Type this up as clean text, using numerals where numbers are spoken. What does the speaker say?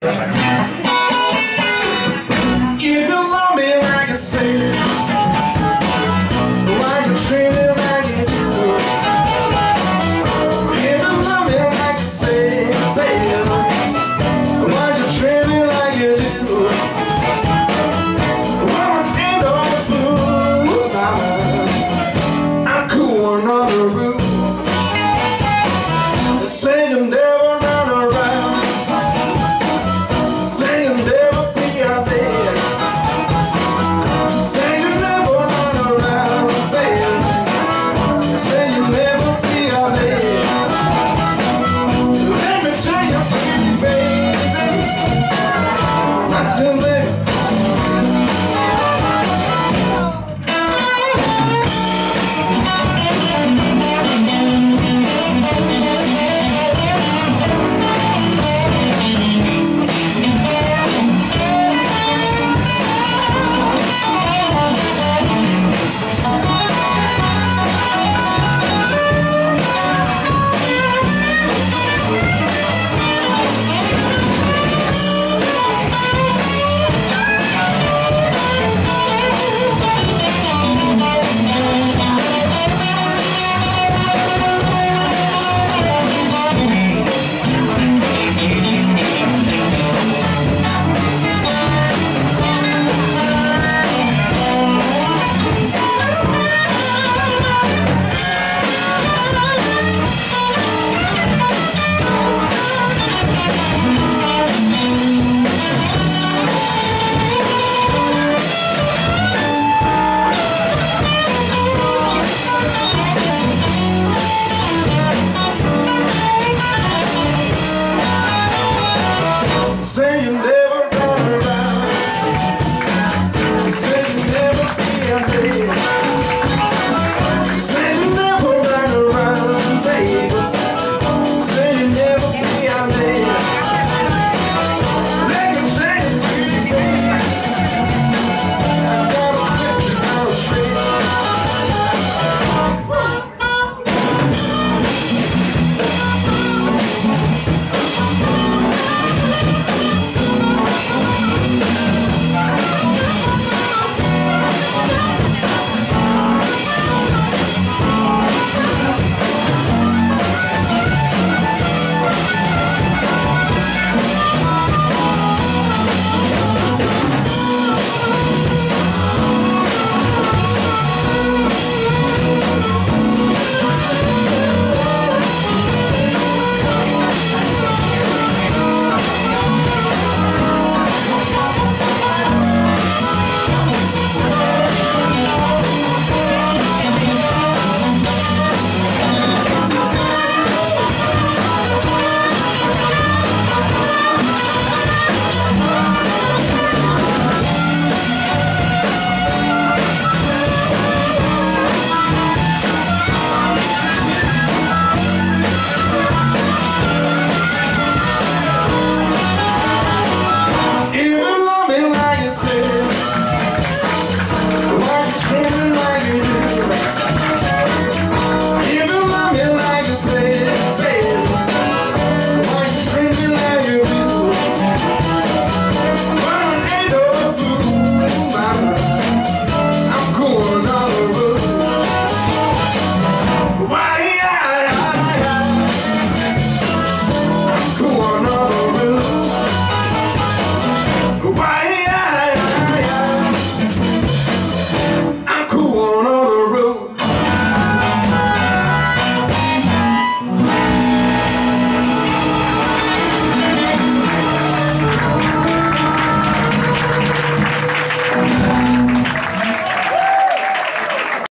If you love me like you say, like you treat me like you do. If you love me like you say, baby, why you treat me like you do? Well, I ain't on the blue, I'm cool on the roof. Say you never run around, say you never be out there, say you never run around, baby, say you never be out there. Let me tell you, baby, not too late. Say you